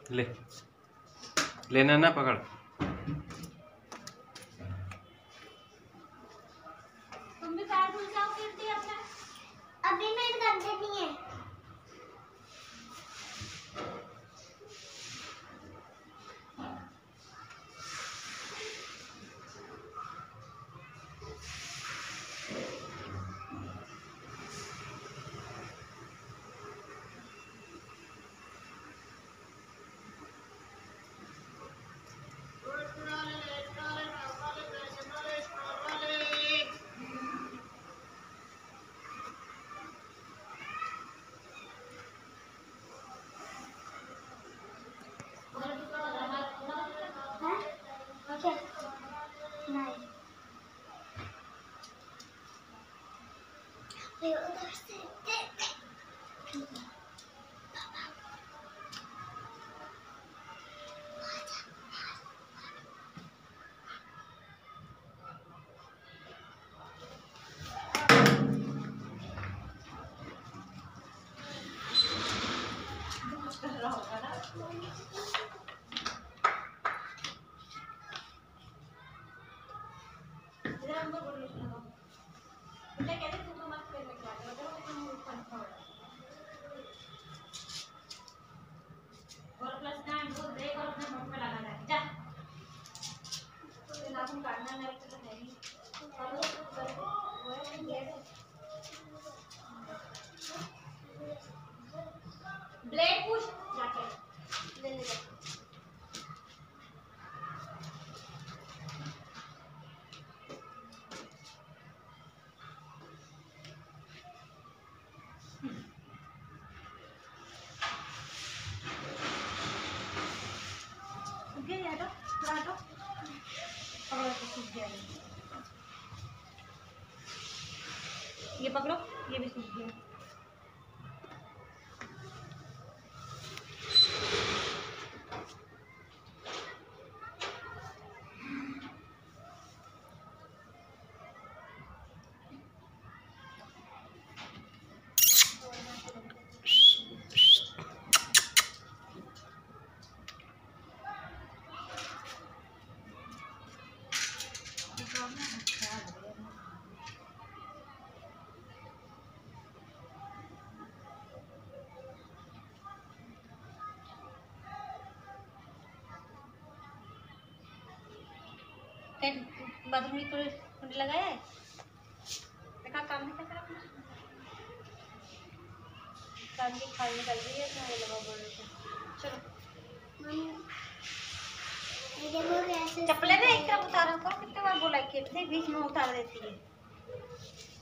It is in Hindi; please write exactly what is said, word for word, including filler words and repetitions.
ले लेना ना, पकड़। तुम भी पैर धुल जाओ कीर्ति अपना। अभी मेरे गंदे नहीं है। उधर से ब्लेड पुश जाके ले ले गया तो थोड़ा तो पकड़ो तो सूख गया। ये पकड़ो, ये भी सूख गया। बाथरूम में कुंडी लगाया है, देखा काम नहीं कर रहा अपना। काम की खाल निकल रही है, मैं लगा बोल रही हूँ। चलो चप्पलें ना एक तरफ उतारा करो, कितने बार बोला कि बीच में उतार देती है।